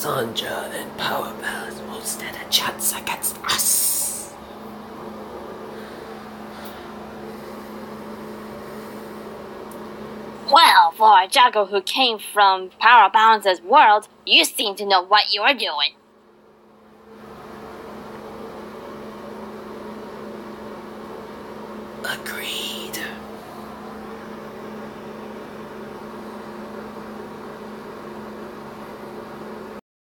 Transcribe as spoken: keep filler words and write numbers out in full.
Sandra and Power Balance will stand a chance against us. Well, for a Jago who came from Power Balance's world, you seem to know what you're doing. Agreed.